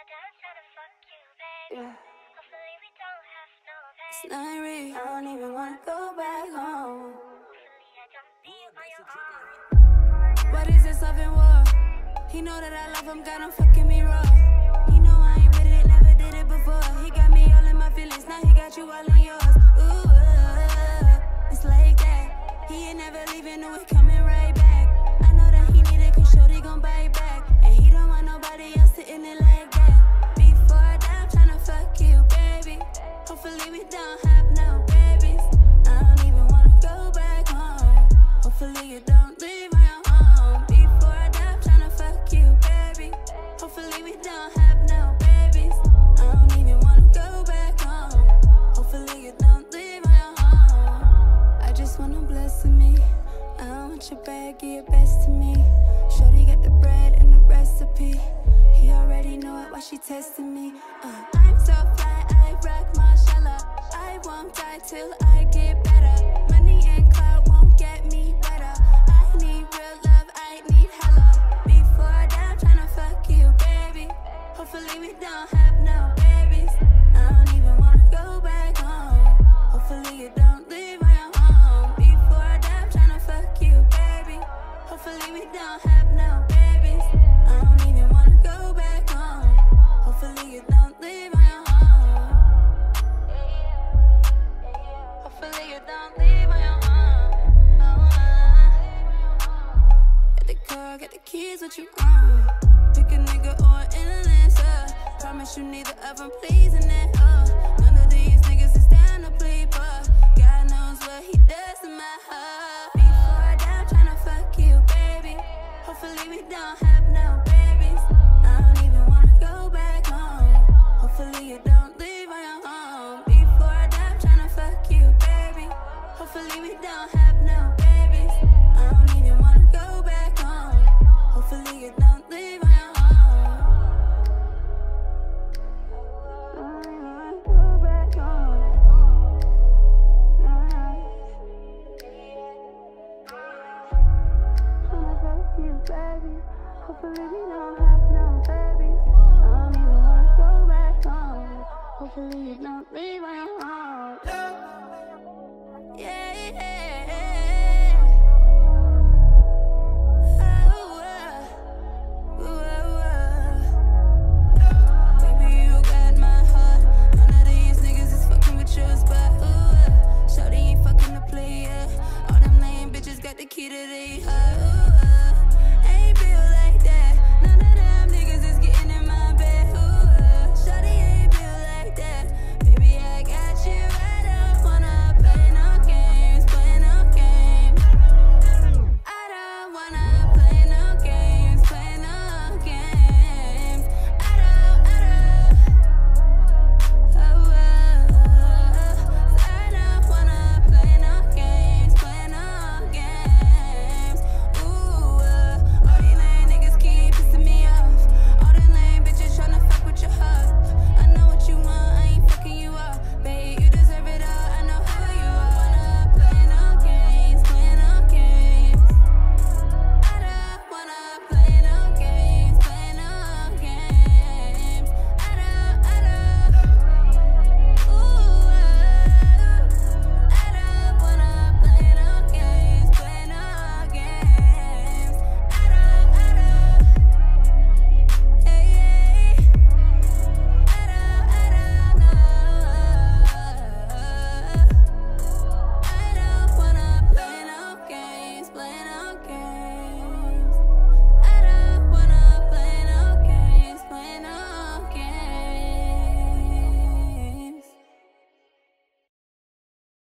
Yeah. It's not real. I don't even wanna go back home. What is this love and war? He know that I love him, got him fucking me raw. He know I ain't with it, never did it before. He got me all in my feelings, now he got you all in yours. Ooh, it's like that. He ain't never leaving, no, he coming right back. I know that he need it, cause shorty gon' bite back. And he don't want nobody else sitting it like that. Before I die, I'm tryna fuck you, baby. Hopefully we don't have no babies. I don't even wanna go back home. Hopefully you don't leave my home. Before I die, I'm tryna fuck you, baby. Hopefully we don't have no babies. I don't even wanna go back home. Hopefully you don't leave my home. I just wanna bless me. I don't want your bag, give your best to me. Shorty got the bread and the recipe. He already know it while she testing me. I'm so fly, I rock Marshalla. I won't die till I get better. Money and clout won't get me better. I need real love, I need hella. Before I die, I'm tryna fuck you, baby. Hopefully we don't have no babies. I don't even wanna go back home. Hopefully you don't leave my home. Before I die, I'm tryna fuck you, baby. Hopefully we don't have no babies. I don't even wanna go back home. Hopefully you don't leave my home. Hopefully you don't leave my home. Get the car, get the keys, what you want? Pick a nigga or an influencer. Promise you neither of them pleasing it.